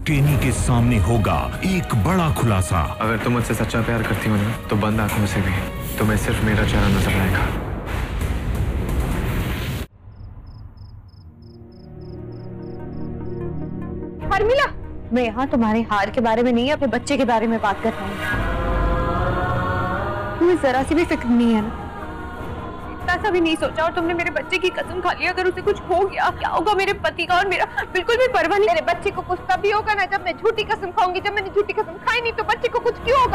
टेनी के सामने होगा एक बड़ा खुलासा। अगर तुम मुझसे सच्चा प्यार करती हो ना, तो बंद आंखों से भी तुम्हें सिर्फ मेरा चेहरा नजर आएगा। शर्मिला, मैं यहाँ तुम्हारे हार के बारे में नहीं, अपने बच्चे के बारे में बात कर रहा हूँ। तुम्हें जरा सी भी फिक्र नहीं है ना? इतना सा भी नहीं सोचा और तुमने मेरे बच्चे की कसम खा ली। अगर उसे कुछ हो गया, क्या होगा मेरे पति का और मेरा? बिल्कुल भी परवाह नहीं। मेरे बच्चे को कुछ तभी होगा ना जब मैं झूठी कसम खाऊंगी। जब मैंने झूठी कसम खाई नहीं तो बच्चे को कुछ क्यों होगा?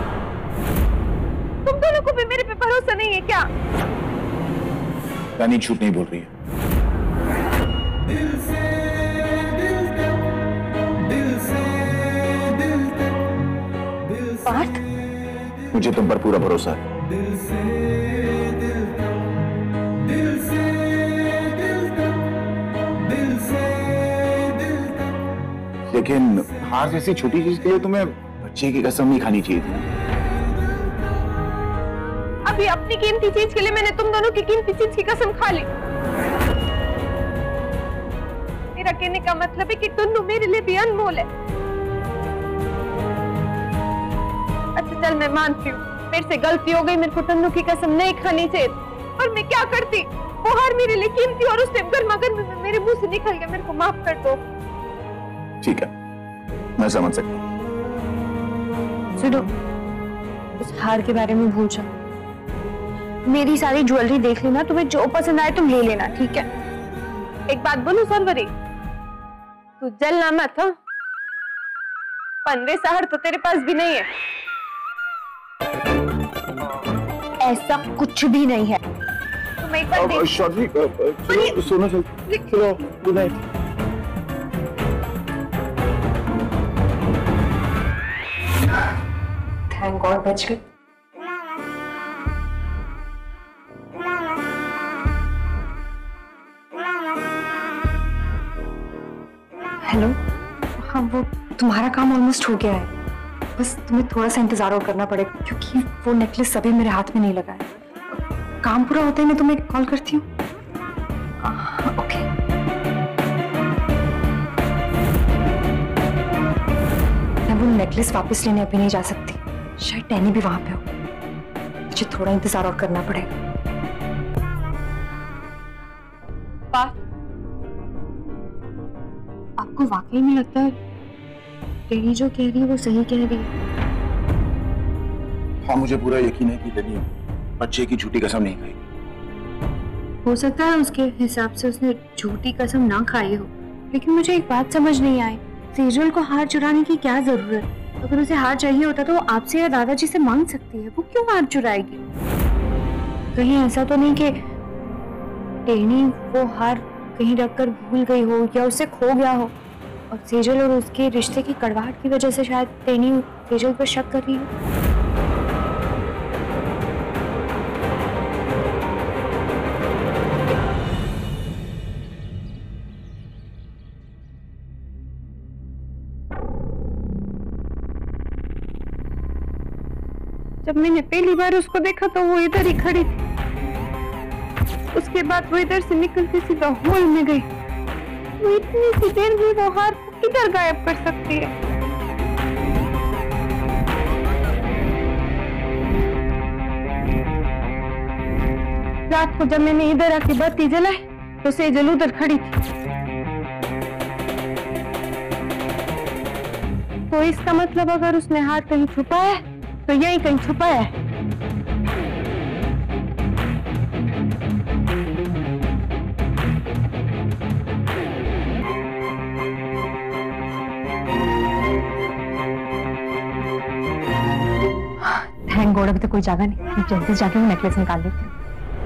तुम दोनों को भी मेरे पे भरोसा नहीं है क्या? रानी झूठ नहीं बोल रही है। दिल से दिल तक, दिल से दिल तक, दिल से पार्थ, मुझे तुम पर पूरा भरोसा है। दिल से दिल तक, दिल से दिल तक, दिल से दिल तक। लेकिन हार जैसी छोटी चीज के लिए तुम्हें बच्चे की कसम नहीं खानी चाहिए थी। अभी अपनी कीमती चीज के लिए मैंने तुम दोनों की कीमती चीज की कसम खा ली। मेरा कहने का मतलब है कि टुन्नू मेरे लिए भी अनमोल है। अच्छा चल, मैं मानती हूँ मेरे से गलती हो गई, मेरे को टुन्नू की कसम नहीं खानी चाहिए। और मैं क्या करती? वो हार मेरे लिए कीमती और उस टाइम गर्मा-गर्म मेरे मुंह से निकल गया। मेरे को माफ कर दो। ठीक है, मैं समझ सकता हूँ। सुनो, उस हार के बारे में भूल जाओ। मेरी सारी ज्वेलरी देख लेना, तुम्हें जो पसंद आए तुम ले लेना, ठीक है? एक बात बोलूं शर्वरी, तू जलना मत। हाँ, 15 सहर तो तेरे पास भी नहीं है। ऐसा कुछ भी नहीं है। तुम एक बार देख। शॉर्वरी, सोना चलो, गुड नाइट। थैंक गॉड बच गई। हेलो, हाँ वो तुम्हारा काम ऑलमोस्ट हो गया है। बस तुम्हें थोड़ा सा इंतजार और करना पड़ेगा क्योंकि वो नेकलेस अभी मेरे हाथ में नहीं लगा है। काम पूरा होते ही मैं तुम्हें कॉल करती हूँ। ओके। मैं वो नेकलेस वापस लेने अभी नहीं जा सकती। शायद टेनी भी वहां पे हो। मुझे थोड़ा इंतजार और करना पड़ेगा। आपको वाकई में लगता है टेनी जो कह रही है वो सही कह रही है? हाँ, मुझे पूरा यकीन है कि टेनी बच्चे की झूठी कसम नहीं खाई। हो सकता है उसके हिसाब से उसने झूठी कसम ना खाई हो, लेकिन मुझे एक बात समझ नहीं आई, सेजल को हार चुराने की क्या जरूरत? अगर उसे हार चाहिए होता तो वो आपसे या दादाजी से मांग सकती है। वो क्यों हार चुराएगी? कहीं ऐसा तो नहीं कि टेनी वो हार कहीं रखकर भूल गई हो या उसे खो गया हो और सेजल और उसके रिश्ते की कड़वाहट की वजह से शायद टेनी सेजल पर शक कर रही हो। जब मैंने पहली बार उसको देखा तो वो इधर ही खड़ी थी। उसके बाद वो इधर से निकलती सीधा हॉल में गई। वो इतनी सी देर में वो हार किधर गायब कर सकती है? रात को जब मैंने इधर आके बत्ती जलाई तो सेजल उधर खड़ी थी। तो इसका मतलब अगर उसने हार कहीं छुपाया है तो यही कहीं छुपाया है। थैंक गॉड अभी तक कोई जागा नहीं। जल्दी से जाके मैं नेकलेस निकाल लेती हूँ।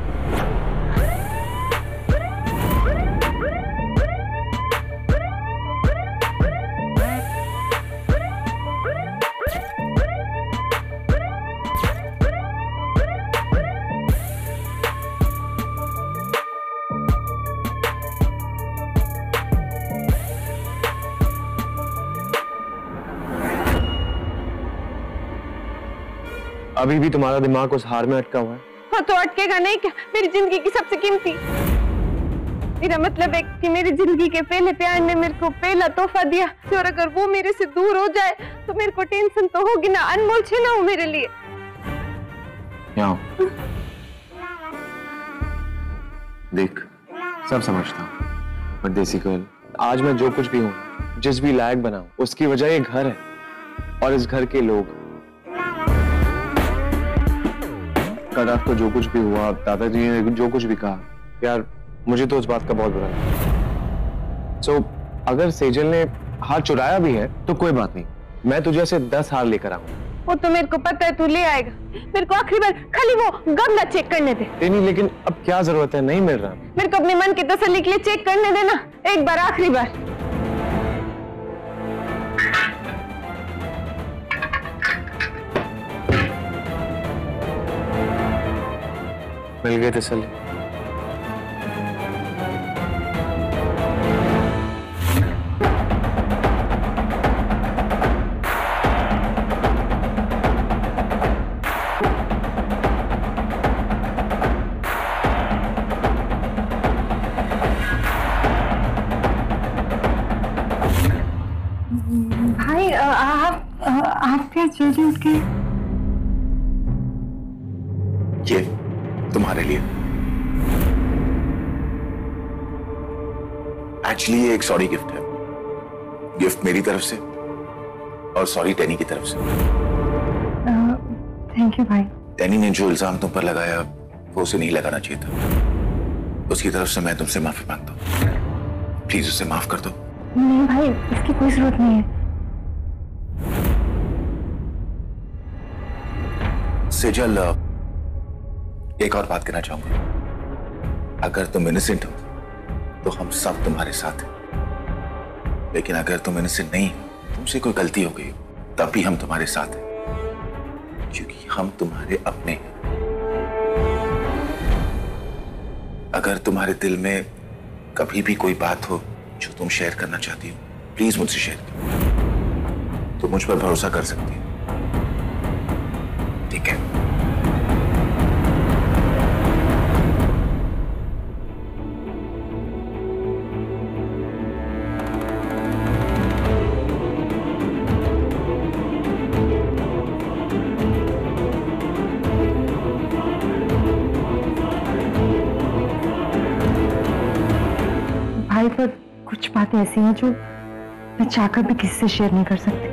अभी भी तुम्हारा दिमाग उस हार में अटका हुआ है? हाँ तो अटकेगा नहीं क्या? मेरी जिंदगी की सबसे कीमती। मेरा मतलब है कि मेरी जिंदगी के पहले प्यार ने मेरे को पहला तोहफा दिया, और अगर वो मेरे से दूर हो जाए तो मेरे को टेंशन तो होगी ना। अनमोल छे ना हो मेरे लिए। देख, सब समझता हूँ, पर देसी गर्ल, आज मैं जो कुछ भी हूँ, जिस भी लायक बना हूँ, उसकी वजह ये घर है और इस घर के लोग। कल रात को जो कुछ भी हुआ, दादाजी ने जो कुछ भी कहा, यार मुझे तो उस बात का बहुत बुरा लगा। सो अगर सेजल ने हार चुराया भी है तो कोई बात नहीं, मैं तुझे ऐसे 10 हार लेकर आऊंगा। वो तो मेरे को पता है तू ले आएगा। मेरे को आखिरी बार खाली वो गमला चेक करने दे। तेनी, लेकिन अब क्या जरूरत है, नहीं मिल रहा। मेरे को अपने मन की तसल्ली के लिए चेक करने देना, एक बार, आखिरी बार। मिल गए तसल्ली। भाई आप क्या जल्दी उठ गए? ये तुम्हारे लिए। एक्चुअली ये एक सॉरी गिफ्ट है। गिफ्ट मेरी तरफ से और सॉरी टेनी की तरफ से। थैंक यू भाई। टेनी ने जो इल्जाम तुम पर लगाया वो उसे नहीं लगाना चाहिए था। उसकी तरफ से मैं तुमसे माफी मांगता हूँ। प्लीज उसे माफ कर दो। नहीं भाई, इसकी कोई जरूरत नहीं है। सेजल, एक और बात कहना चाहूंगा। अगर तुम इनोसेंट हो तो हम सब तुम्हारे साथ हैं, लेकिन अगर तुम इनोसेंट नहीं हो, तुमसे कोई गलती हो गई हो, तब भी हम तुम्हारे साथ हैं, क्योंकि हम तुम्हारे अपने हैं। अगर तुम्हारे दिल में कभी भी कोई बात हो जो तुम शेयर करना चाहती हो, प्लीज मुझसे शेयर करो। तुम मुझ पर भरोसा कर सकती हो, ठीक है? भाई, पर कुछ बातें ऐसी हैं जो मैं चाहकर भी किसी से शेयर नहीं कर सकती।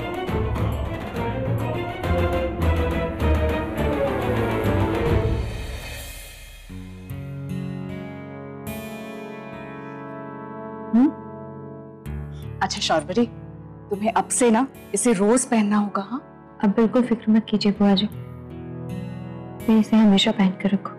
अच्छा शौर्वरी, तुम्हें अब से ना इसे रोज पहनना होगा। हाँ, अब बिल्कुल फिक्र मत कीजिए बुआ जी, मैं इसे हमेशा पहन कर रखूं।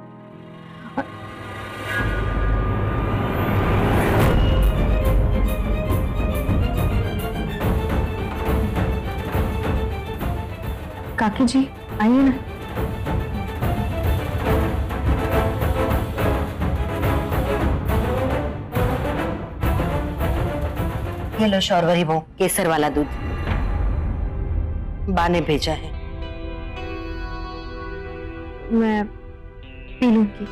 काकी जी आइए ना। ये लो शौर्वरी, वो केसर वाला दूध बा ने भेजा है। मैं पी लूंगी।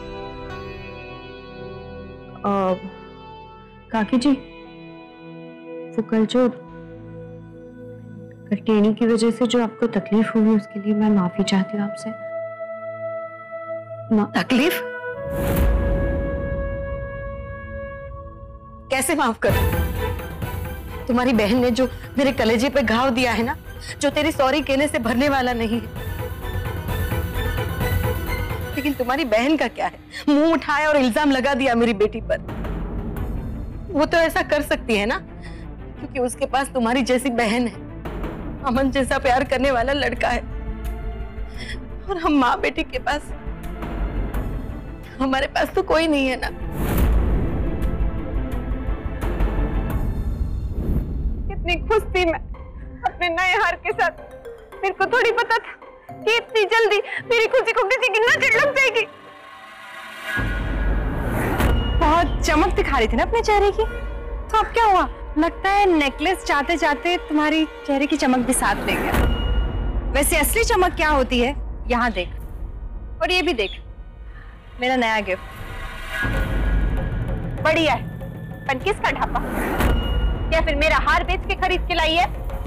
काकी जी, वो कल जो टेनी की वजह से जो आपको तकलीफ हुई, उसके लिए मैं माफी चाहती हूँ आपसे। तकलीफ? कैसे माफ करूं? तुम्हारी बहन ने जो मेरे कलेजे पे घाव दिया है ना, जो तेरी सॉरी कहने से भरने वाला नहीं है। लेकिन तुम्हारी बहन का क्या है? मुंह उठाया और इल्जाम लगा दिया मेरी बेटी पर। वो तो ऐसा कर सकती है ना, क्योंकि उसके पास तुम्हारी जैसी बहन है, अमन जैसा प्यार करने वाला लड़का है। और हम माँ बेटी के पास, हमारे पास तो कोई नहीं है ना। कितनी खुश थी मैं अपने नए हार के साथ। मेरे को थोड़ी पता था कि इतनी जल्दी मेरी खुशी को किसी की नजर लग जाएगी। बहुत चमक दिखा रही थी ना अपने चेहरे की, तो अब क्या हुआ? लगता है नेकलेस चाहते चाहते तुम्हारी चेहरे की चमक भी साथ ले गया। वैसे असली चमक क्या होती है, यहाँ देख, और ये भी देख, मेरा नया गिफ्ट। बढ़िया है, पर किसका ढापा? या फिर मेरा हार बेच के खरीद के लाई है?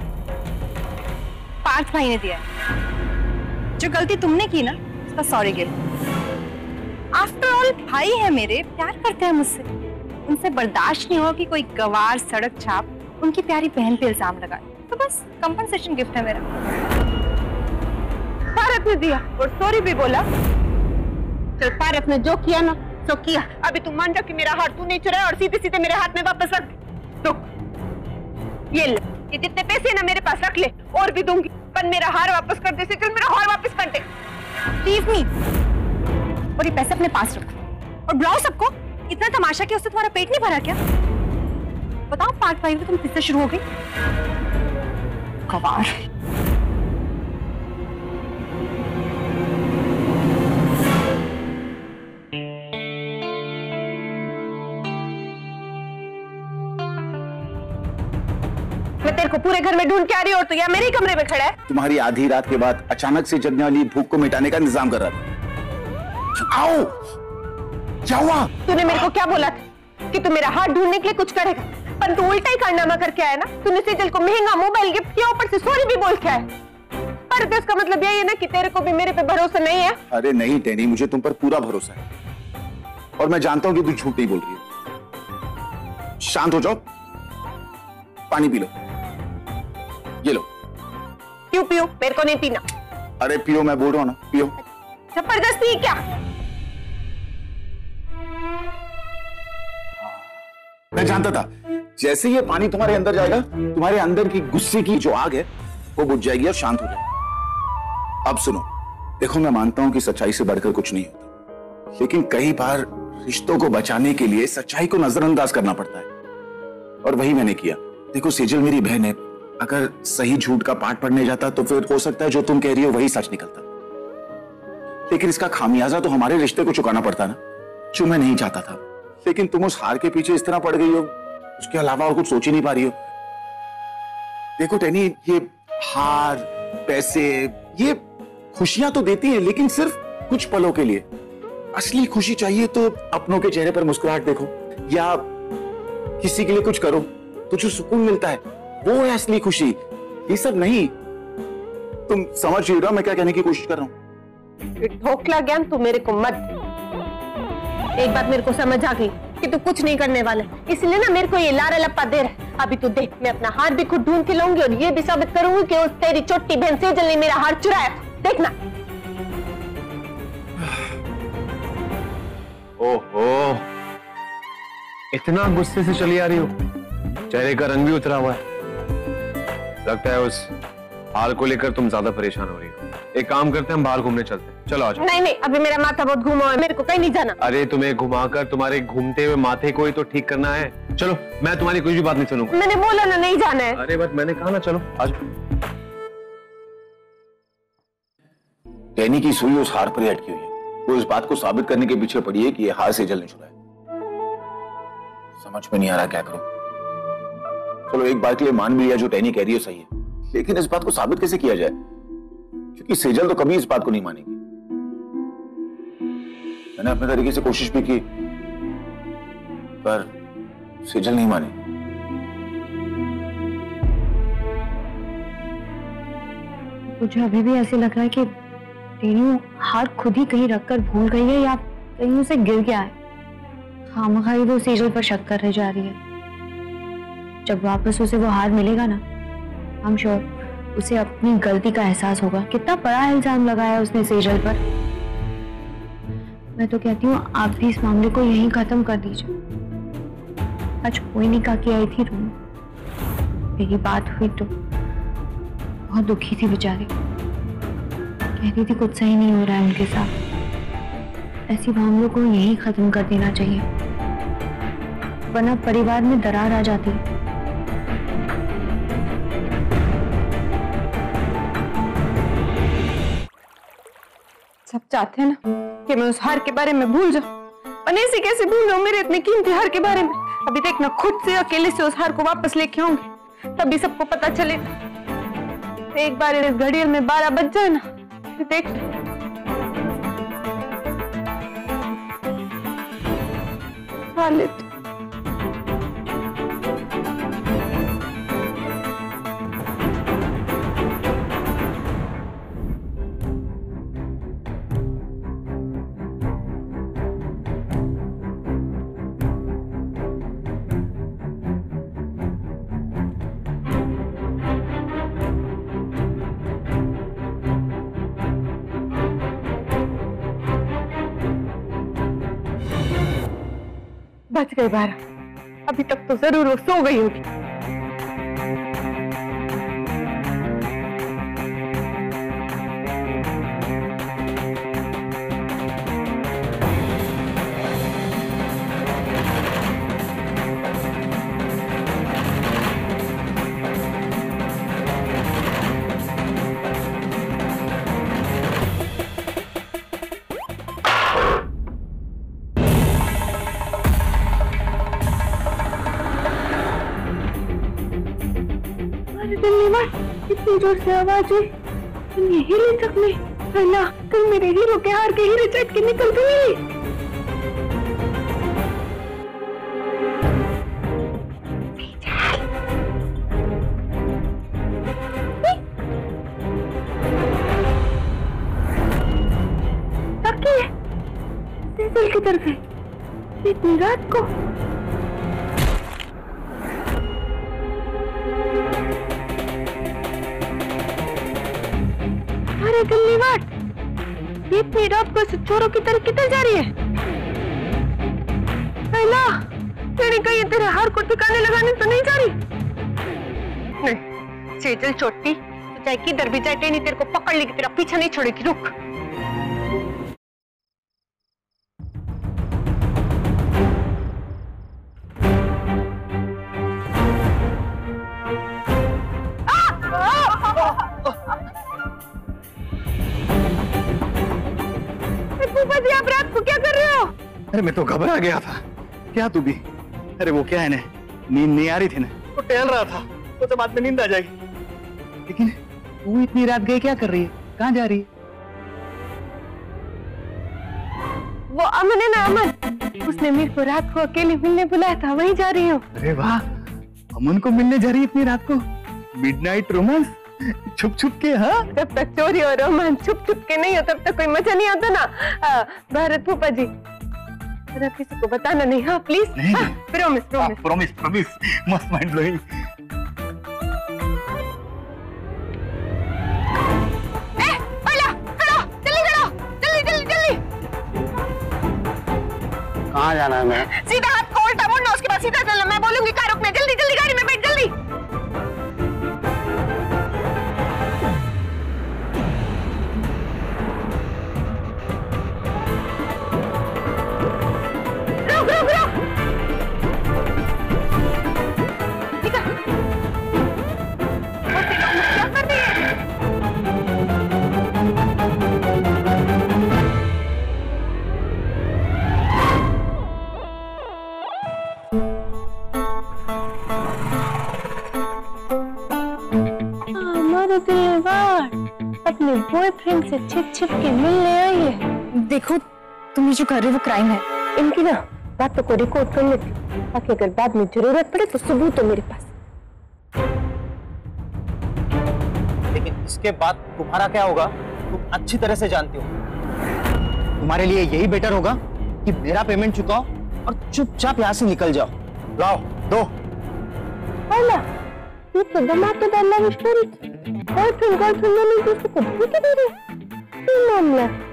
पार्थ भाई ने दिया है। जो गलती तुमने की ना, उसका सॉरी गिफ्ट। आफ्टर ऑल भाई है मेरे, प्यार करते हैं मुझसे। उनसे बर्दाश्त नहीं हो कि कोई गवार सड़क छाप उनकी प्यारी बहन पे इल्जाम लगाए, तो बस कंपनसेशन गिफ्ट है मेरा। पारस ने दिया और सॉरी भी बोला। चल, पारस ने जो किया ना सो किया। अभी तुम मान जा कि मेरा हार तू नहीं चुराया और सीधे सीधे मेरे हाथ में वापस रख दे। ये ले, ये जितने पैसे ना मेरे पास रख ले, और भी दूंगी, पर मेरा हार वापस कर दे। चल, मेरा हार वापस कर दे प्लीज। मी और ये पैसे अपने पास रखो और बुलाओ सबको। इतना तमाशा कि उससे तुम्हारा पेट नहीं भरा क्या? बताओ पार्थ भाई, तुम किससे शुरू हो गई? गवार। मैं तेरे को पूरे घर में ढूंढ के आ रही हूँ और तू यहाँ मेरे ही कमरे में खड़ा है। तुम्हारी आधी रात के बाद अचानक से जगने वाली भूख को मिटाने का इंतजाम कर रहा था। आओ, क्या हुआ? तूने मेरे को क्या बोला था कि तू मेरा हाथ ढूंढने के लिए कुछ करेगा, पर तू उल्टा ही कारनामा करके आया ना। तूने सेजल को महंगा मोबाइल गिफ्ट किया, ऊपर से सॉरी भी बोल के आया। पर तो इसका मतलब यही है ना कि तेरे को भी मेरे पे भरोसा नहीं है। अरे नहीं टेनी, मुझे तुम पर पूरा भरोसा है और मैं जानता हूं कि तू झूठ नहीं बोल रही है। शांत हो जाओ, पानी पी लो। ये लो। क्यों पियो? मेरे को नहीं पीना। अरे पियो, मैं बोल रहा हूं ना, पियो। जबरदस्ती क्या? मैं जानता था जैसे ये पानी तुम्हारे अंदर जाएगा, तुम्हारे अंदर की गुस्से की जो आग है वो बुझ जाएगी और शांत हो जाएगी। अब सुनो, देखो मैं मानता हूं कि सच्चाई से बढ़कर कुछ नहीं होता, लेकिन कई बार रिश्तों को बचाने के लिए सच्चाई को नजरअंदाज करना पड़ता है, और वही मैंने किया। देखो सेजल मेरी बहन है, अगर सही झूठ का पाठ पढ़ने जाता तो फिर हो सकता है जो तुम कह रही हो वही सच निकलता, लेकिन इसका खामियाजा तो हमारे रिश्ते को चुकाना पड़ता ना, जो मैं नहीं चाहता था। लेकिन तुम उस हार के पीछे इस तरह पड़ गई हो, उसके अलावा और कुछ सोच ही नहीं पा रही हो। देखो टेनी, ये हार, पैसे, ये खुशियां तो देती हैं, लेकिन सिर्फ कुछ पलों के लिए। असली खुशी चाहिए तो अपनों के चेहरे पर मुस्कुराहट देखो, या किसी के लिए कुछ करो तो जो सुकून मिलता है वो है असली खुशी, ये सब नहीं। तुम समझ रही हो मैं क्या कहने की कोशिश कर रहा हूं? ढोकला ज्ञान तू मेरे को मत। एक बात मेरे को समझ आ गई कि तू कुछ नहीं करने वाला, इसलिए ना मेरे को ये लारा लप्पा दे रहा है। अभी तू देख, मैं अपना हार भी खुद ढूंढ के लाऊंगी और ये भी साबित करूंगी कि उस तेरी छोटी बहन सेजल ने मेरा हार चुराया था। देखना। ओहो, इतना गुस्से से चली आ रही हो, चेहरे का रंग भी उतरा हुआ है। लगता है उस हार को लेकर तुम ज्यादा परेशान हो रही हो। एक काम करते हैं, हम बाहर घूमने चलते हैं। चलो आज। नहीं नहीं, अभी मेरा माथा बहुत घूमा है, मेरे को कहीं नहीं जाना। अरे तुम्हें घुमाकर तुम्हारे घूमते हुए माथे को ही तो ठीक करना है। चलो, मैं तुम्हारी कोई भी बात नहीं सुनूंगा। मैंने बोला ना नहीं जाना है। अरे बस मैंने कहा ना, चलो आज। टेनी की सुई उस हार पर ही अटकी हुई है। वो इस बात को साबित करने के पीछे पड़ी है कि ये हार सेजल ने चुराया। समझ में नहीं आ रहा क्या करूं। चलो एक बात के लिए मान भी लिया जो टेनी कह रही है सही है, लेकिन इस बात को साबित कैसे किया जाए, क्योंकि सेजल तो कभी इस बात को नहीं मानेगी। मैंने अपने तरीके से कोशिश भी की, पर सेजल नहीं मानी। मुझे अभी भी ऐसे लग रहा है कि टेनी हार खुद ही कहीं रखकर भूल गई है या कहीं उसे गिर गया है। खामखाई वो सेजल पर शक कर जा रही है। जब वापस उसे वो हार मिलेगा ना, आई एम श्योर उसे अपनी गलती का एहसास होगा। कितना बड़ा इल्जाम लगाया उसने सेजल पर। मैं तो कहती हूँ आप भी इस मामले को यहीं खत्म कर दीजिए। आज कोई नहीं कहा कि आई थी रूम, मेरी बात हुई तो बहुत दुखी थी बेचारी, कह रही थी कुछ सही नहीं हो रहा है उनके साथ। ऐसी मामलों को यहीं खत्म कर देना चाहिए, वरना परिवार में दरार आ जाती है। सब चाहते हैं ना कि मैं उस हार के बारे में भूल जाऊं, और ऐसे कैसे भूल जाऊं मेरे इतने कीमती हार के बारे में। अभी देखना, खुद से अकेले से उस हार को वापस लेके आऊंगी, तभी सबको पता चले। एक बार इस घड़ियाल में 12 बज जाए ना, देख खा लेते। गए 12, अभी तक तो जरूर वो सो गई होगी। इतनी जोर से आवाज हुई, तुम ये हिले तक में। अल्लाह, तुम मेरे हीरो के हार के हीरे चट के निकल गई। सेजल किधर गए इतनी रात को? अरे गल्लीवाट, ये इतनी रात को चोरों की तरह किधर जा रही है? अल्लाह, तेरी कहीं तेरे हार को ठिकाने लगाने तो नहीं जा रही? नहीं, सेजल छोटी, तो चाहे किधर भी जाए टेनी तेरे को पकड़ लेगी, तेरा पीछा नहीं छोड़ेगी। रुक। आप रात को क्या कर रहे हो? अरे मैं तो घबरा गया था। क्या तू भी? अरे वो क्या है ना, नींद नहीं आ रही थी ना, तो टहल रहा था, तो जब बाद में नींद आ जाएगी। लेकिन तू इतनी रात गए क्या कर रही है? कहाँ जा रही है? वो अमन है ना, अमन, उसने मेरे को रात को अकेले मिलने बुलाया था, वहीं जा रही हूँ। अरे वाह, अमन को मिलने जा रही है इतनी रात को? मिडनाइट रोमांस छुप छुप के? हाँ, जब तक चोरी और रोमांस छुप छुप के नहीं हो तब तक कोई मजा नहीं आता ना। भारत फूफा जी, जरा किसी को बताना नहीं, हाँ please. Promise promise promise promise. मस्त माइंड ब्लोइंग। कहाँ जाना है? मैं सीधा हाथ को उल्टा मोड़ना, उसके बाद सीधा चलना। मैं बोलूंगी कार रुकने। जल्दी जल्दी गाड़ी में बैठ, जल्दी। रुक रुक रुक। ठीक है, क्या कर रही है? अपने बॉयफ्रेंड से छिप छिप के मिलने आई है। देखो, तुम ये जो कर रहे हो वो क्राइम है। इनकी ना बातों को रिकॉर्ड कर लेती हूँ, ताकि अगर बाद में जरूरत पड़े तो सबूत हो मेरे पास। लेकिन इसके बाद तुम्हारा क्या होगा तुम अच्छी तरह से जानती हो। तुम्हारे लिए यही बेटर होगा कि मेरा पेमेंट चुकाओ और चुपचाप यहाँ से निकल जाओ। लाओ दो। ये तो धमाकेदार लव स्टोरी, बॉयफ्रेंड गर्लफ्रेंड दोनों एक दूसरे को धोखे दे रहे हैं। मामला